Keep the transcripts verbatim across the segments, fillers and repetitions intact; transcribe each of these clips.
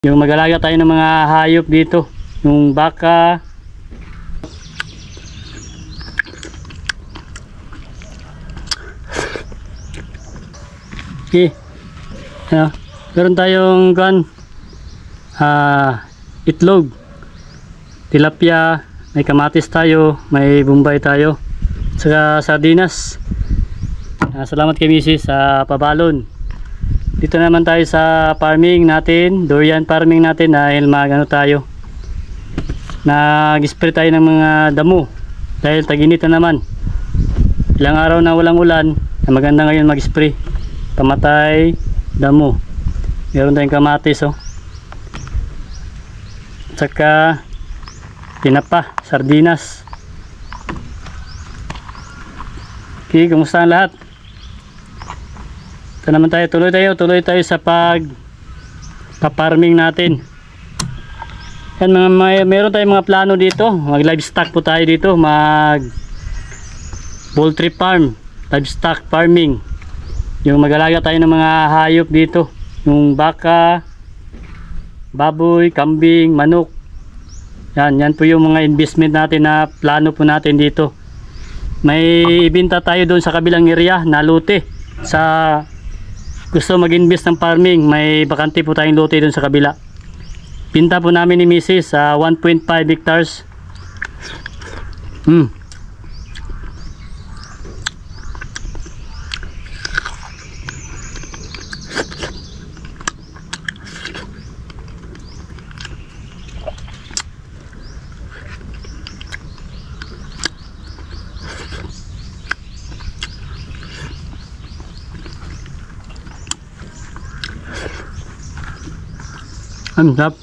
Yung mag-alaga tayo ng mga hayop dito, yung baka. Okay. Ano, meron tayong gan ah, itlog, tilapia, may kamatis tayo, may bombay tayo, saka sardinas. Ah, salamat kay Missus sa pabalon. Dito naman tayo sa farming natin, durian farming natin, dahil magano tayo, nag-spray tayo ng mga damo dahil taginit na naman. Ilang araw na walang ulan, na maganda ngayon mag-spray pamatay damo. Meron tayong kamatis, oh, saka tinapa, sardinas. Okay, kumusta ang lahat? Ito naman tayo, tuloy tayo, tuloy tayo sa pag pa-farming natin. Yan, mga, may, meron tayong mga plano dito, mag livestock po tayo dito, mag poultry farm, livestock farming. Yung mag-alaga tayo ng mga hayop dito, yung baka, baboy, kambing, manok. Yan, yan po yung mga investment natin na plano po natin dito. May ibenta tayo doon sa kabilang area na lote. Sa gusto mag-invest ng farming, may bakante po tayong lote doon sa kabila. Pinta po namin ni Missus sa one point five hectares. Hmm. Ang sarap.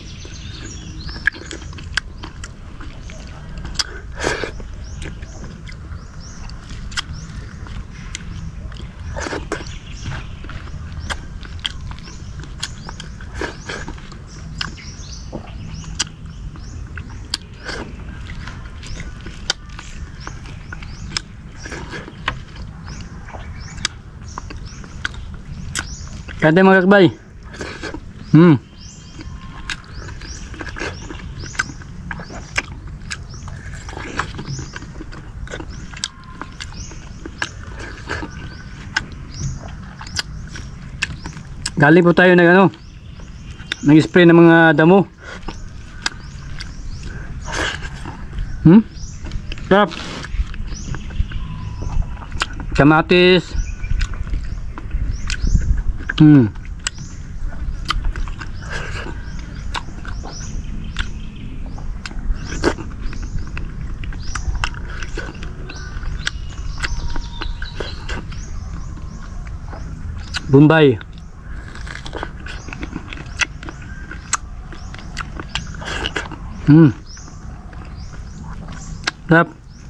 Kaya mga kakbay. Hmm. Galing po tayo nag ano, nag-spray ng mga damo. Hmm? Sarap. Kamatis. Hmm. Bombay. Hmm. Sarap.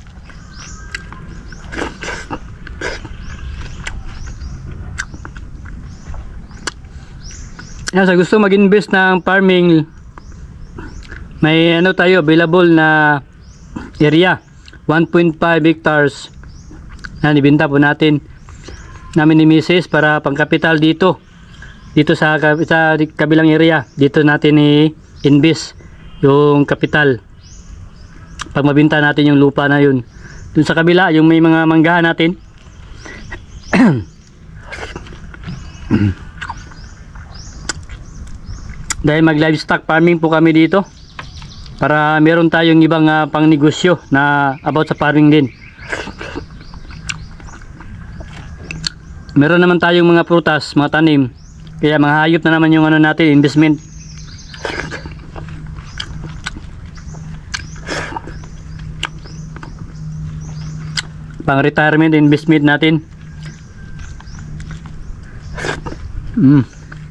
Yan, sa gusto mag-invest ng farming, may ano tayo available na area, one point five hectares. Yan, ibenta po natin namin ni Missus para pangkapital dito. Dito sa, sa kabilang area, dito natin i-invest yung kapital pag mabinta natin yung lupa na yun. Dun sa kabila, yung may mga manggahan natin. Dahil mag livestock farming po kami dito, para meron tayong ibang uh, pang negosyo na about sa farming din. Meron naman tayong mga prutas, mga tanim, kaya mga hayop na naman yung ano natin, investment. Pang retirement investment natin. Mm.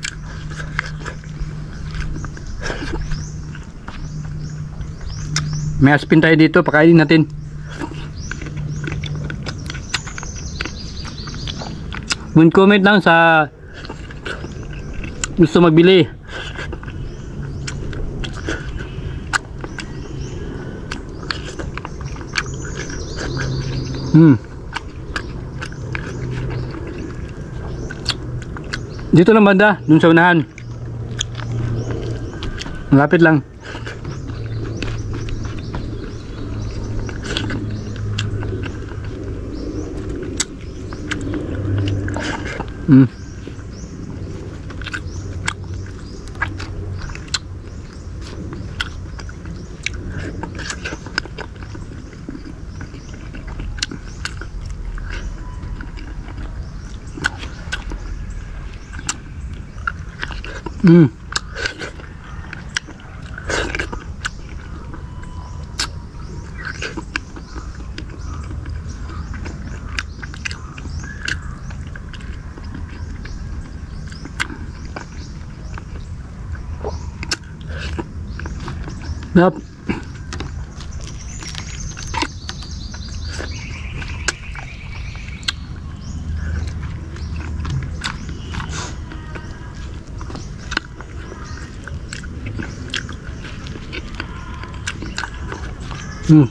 May aspin tayo dito, pakainin natin. Kung comment lang sa gusto magbili. Hmm. Dito lang banda, dun sa unahan. Malapit lang. Mm. Mm. Yep. Mm.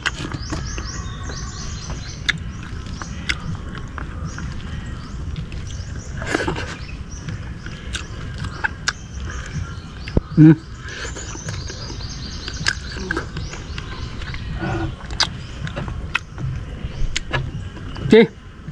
Mm. Okay.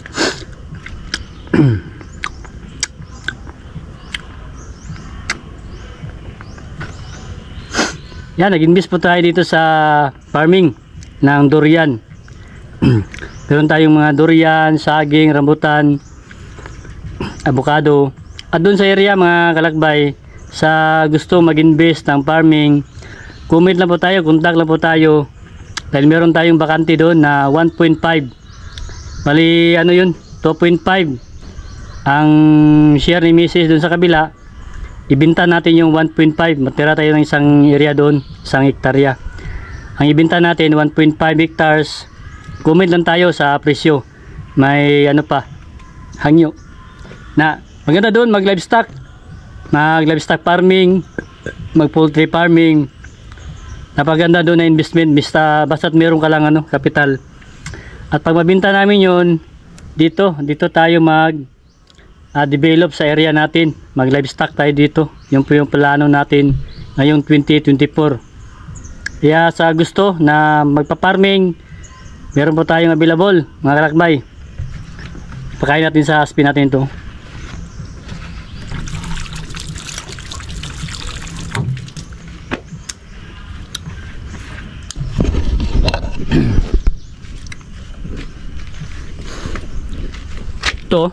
Yan, nag-invest po tayo dito sa farming ng durian. Meron tayong mga durian, saging, rambutan, avocado. At doon sa area mga kalakbay, sa gusto mag-invest ng farming, comment lang po tayo, contact lang po tayo. Dahil meron tayong bakante doon na one point five. Bali ano yun, two point five ang share ni Missus doon sa kabila. Ibenta natin yung one point five, matira tayo ng isang area doon, isang hektarya. Ang ibenta natin one point five hectares. Comment lang tayo sa presyo, may ano pa, hangyo na maganda doon, mag livestock, mag livestock farming, mag poultry farming. Napaganda doon na investment, basta basta't meron ka lang ano, kapital. At pag mabinta namin yun, dito, dito tayo mag uh, develop sa area natin. Mag livestock tayo dito. Yun po yung plano natin ngayong twenty twenty-four. Kaya sa gusto na magpa-farming, meron po tayong available, mga kalakbay. Pakain natin sa spin natin ito. Ito,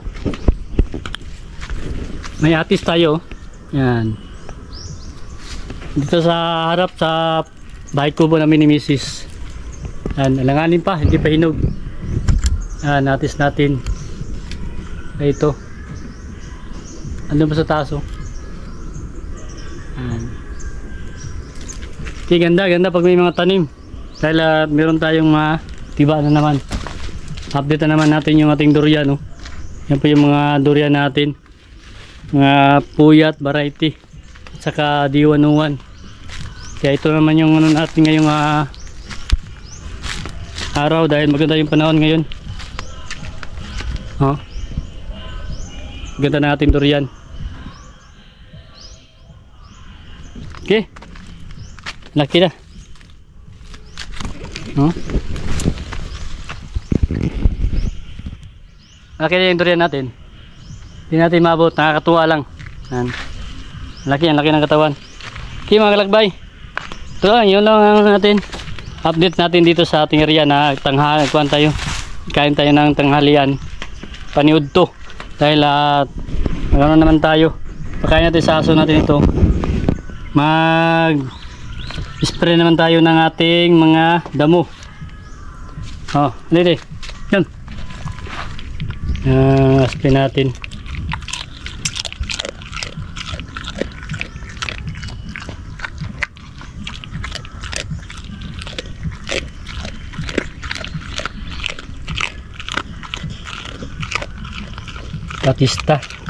may atis tayo. Yan. Dito sa harap sa bahay kubo namin ni Missus. Yan, alanganin pa, hindi pa hinog. Yan, atis natin. Ay, ito. Andun pa sa taso. Yan. Okay, ganda, ganda pag may mga tanim. Dahil uh, meron tayong mga tiba na naman. Update na naman natin yung ating durian, no? Yan po yung mga durian natin, mga puyat variety at saka D one oh one. Kaya ito naman yung ano natin ngayong uh, araw, dahil maganda yung panahon ngayon. Oh, ganda natin durian. Okay, laki na. Oh, laki na yung durian natin. Hindi natin maabot, nakakatuwa lang. Yan. Laki, ang laki ng katawan. Okay mga kalakbay, ito lang, yun lang ang natin update natin dito sa ating area na tanghali. Kuhan tayo, kain tayo ng tanghalian, paniud to. Dahil uh, magano naman tayo, pakain natin sa aso natin ito. Mag spray naman tayo ng ating mga damo. Oh, dito yun. Uh, spray natin. Batista.